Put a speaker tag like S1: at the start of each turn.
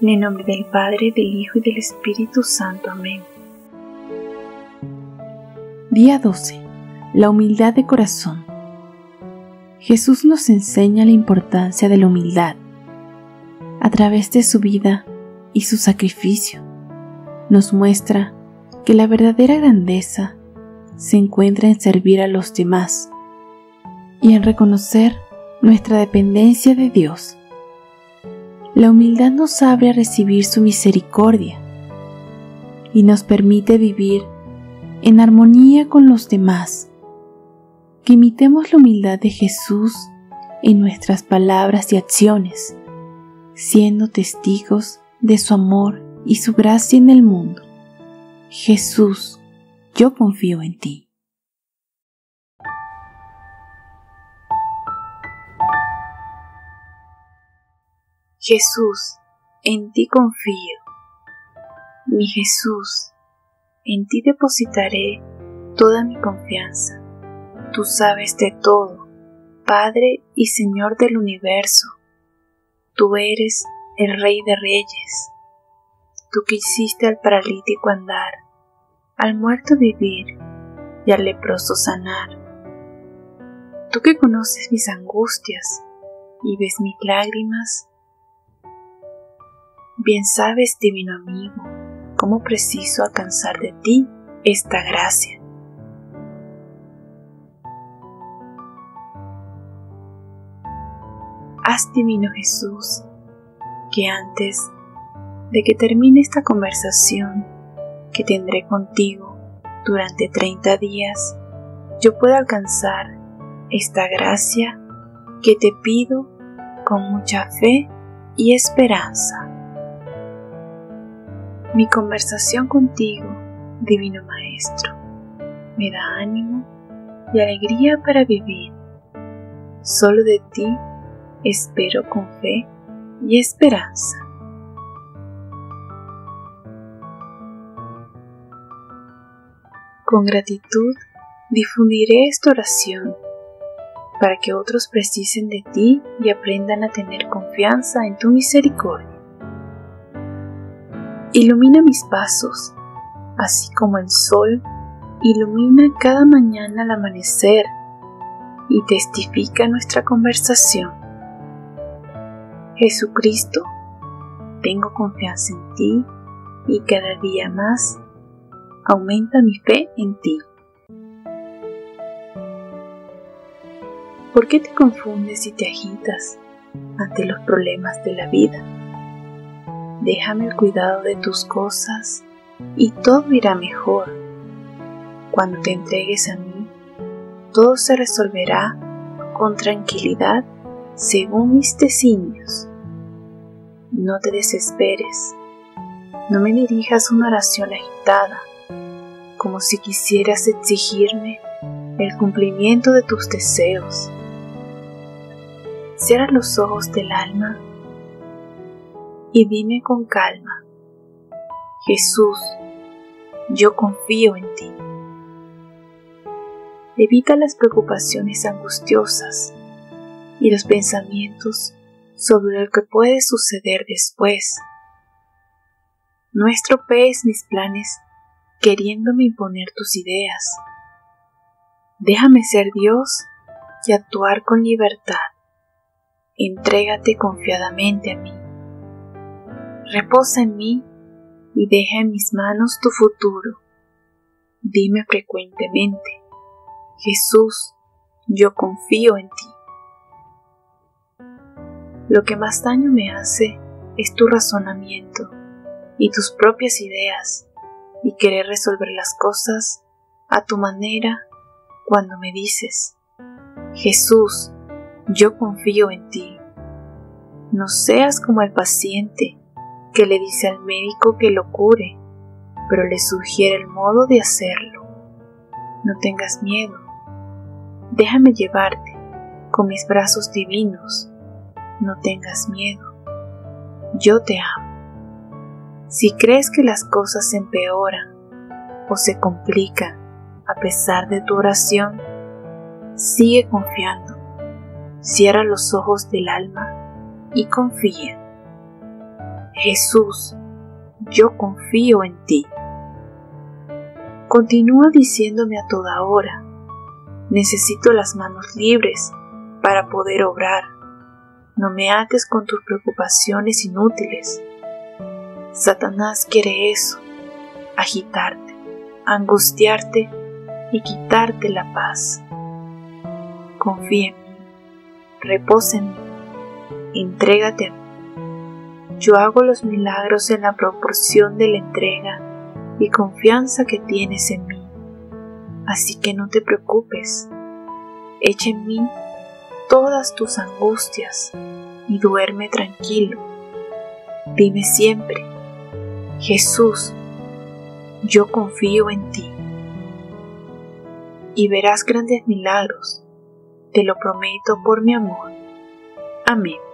S1: En el nombre del Padre, del Hijo y del Espíritu Santo. Amén.
S2: Día 12. La humildad de corazón. Jesús nos enseña la importancia de la humildad. A través de su vida y su sacrificio, nos muestra que la verdadera grandeza se encuentra en servir a los demás y en reconocer nuestra dependencia de Dios. La humildad nos abre a recibir su misericordia y nos permite vivir en armonía con los demás. Que imitemos la humildad de Jesús en nuestras palabras y acciones, siendo testigos de su amor y su gracia en el mundo. Jesús, yo confío en ti.
S1: Jesús, en ti confío. Mi Jesús, en ti depositaré toda mi confianza. Tú sabes de todo, Padre y Señor del universo. Tú eres el Rey de Reyes. Tú que hiciste al paralítico andar, al muerto vivir y al leproso sanar. Tú que conoces mis angustias y ves mis lágrimas, bien sabes, divino amigo, cómo preciso alcanzar de ti esta gracia. Haz, divino Jesús, que antes de que termine esta conversación que tendré contigo durante 30 días, yo pueda alcanzar esta gracia que te pido con mucha fe y esperanza. Mi conversación contigo, divino Maestro, me da ánimo y alegría para vivir. Solo de ti espero con fe y esperanza. Con gratitud difundiré esta oración para que otros precisen de ti y aprendan a tener confianza en tu misericordia. Ilumina mis pasos, así como el sol ilumina cada mañana al amanecer y testifica nuestra conversación. Jesucristo, tengo confianza en ti y cada día más aumenta mi fe en ti. ¿Por qué te confundes y te agitas ante los problemas de la vida? Déjame el cuidado de tus cosas y todo irá mejor. Cuando te entregues a mí, todo se resolverá con tranquilidad según mis designios. No te desesperes, no me dirijas una oración agitada, como si quisieras exigirme el cumplimiento de tus deseos. Cierra los ojos del alma y dime con calma: Jesús, yo confío en ti. Evita las preocupaciones angustiosas y los pensamientos sobre lo que puede suceder después. No estropees mis planes queriéndome imponer tus ideas. Déjame ser Dios y actuar con libertad. Entrégate confiadamente a mí. Reposa en mí y deja en mis manos tu futuro. Dime frecuentemente: Jesús, yo confío en ti. Lo que más daño me hace es tu razonamiento y tus propias ideas y querer resolver las cosas a tu manera cuando me dices: Jesús, yo confío en ti. No seas como el paciente que le dice al médico que lo cure, pero le sugiere el modo de hacerlo. No tengas miedo. Déjame llevarte con mis brazos divinos. No tengas miedo. Yo te amo. Si crees que las cosas se empeoran o se complican a pesar de tu oración, sigue confiando. Cierra los ojos del alma y confía. Jesús, yo confío en ti. Continúa diciéndome a toda hora, necesito las manos libres para poder obrar. No me ates con tus preocupaciones inútiles. Satanás quiere eso, agitarte, angustiarte y quitarte la paz. Confía en mí, reposa en mí, entrégate a mí. Yo hago los milagros en la proporción de la entrega y confianza que tienes en mí. Así que no te preocupes, echa en mí todas tus angustias y duerme tranquilo. Dime siempre, Jesús, yo confío en ti. Y verás grandes milagros, te lo prometo por mi amor. Amén.